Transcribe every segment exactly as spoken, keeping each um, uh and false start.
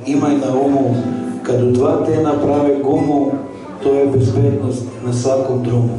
imaj na umu, kad u dva tena prave gumu, to je bezbednost na svakom drumu.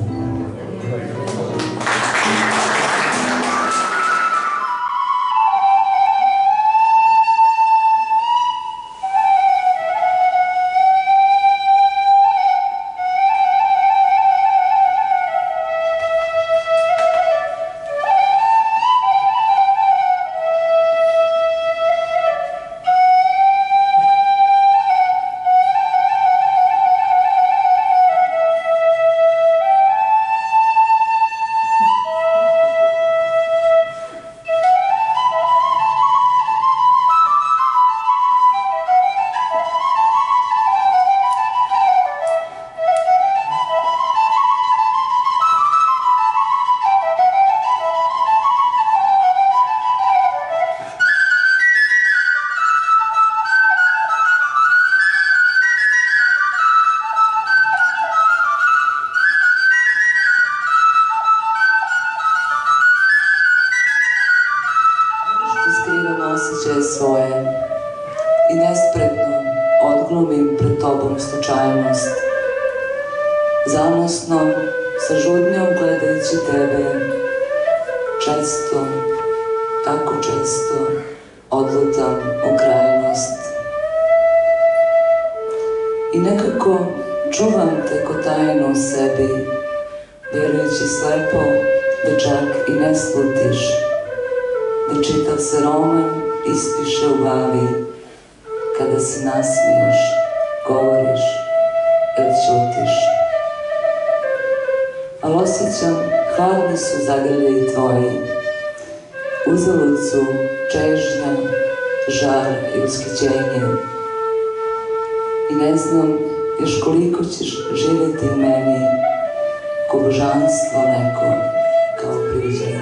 Svoje i nespretno odglumim pred tobom slučajnost. Zanosno, sa žudnjom gledajući tebe, često, tako često, odlutam u krajnost. I nekako čuvam te ko tajnu u sebi, vjerujući slepo da čak i ne slutiš, da čitav se roman ispiše u glavi, kada se nasmiješ, govoriš ili ćutiš. Ali osjećam, hladni su zagrljaji tvoji, uzalud su čežnja, žar i ushićenje. I ne znam još koliko ćeš živjeti u meni, ko božanstvo neko, kao priviđenje.